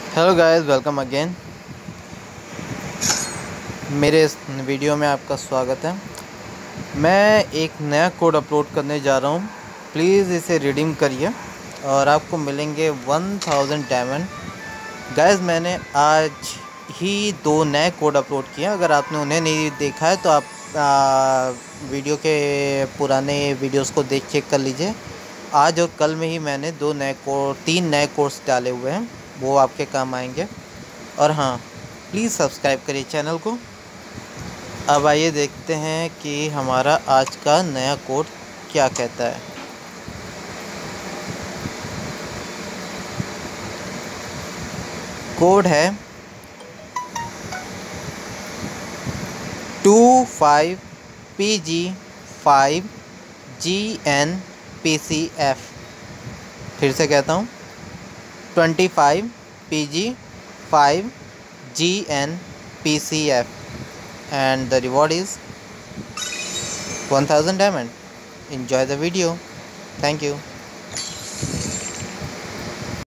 Hello guys, welcome again. मेरे इस video में आपका स्वागत है। मैं एक नया कोड अपलोड करने जा रहा हूँ। प्लीज़ इसे रिडीम करिए और आपको मिलेंगे 1000 डायमंड। गाइस, मैंने आज ही 2 नए कोड अपलोड किए। अगर आपने उन्हें नहीं देखा है तो आप वीडियो के पुराने वीडियोस को देख चेक कर लीजिए। आज और कल में ही मैंने 3 नए कोड्स डाले हुए हैं, वो आपके काम आएंगे। और हाँ, प्लीज़ सब्सक्राइब करिए चैनल को। अब आइए देखते हैं कि हमारा आज का नया कोड क्या कहता है। कोड है 25PG5GNPCF। फिर से कहता हूँ, 25PG5GNPCF and the reward is 1000 diamond. Enjoy the video. Thank you.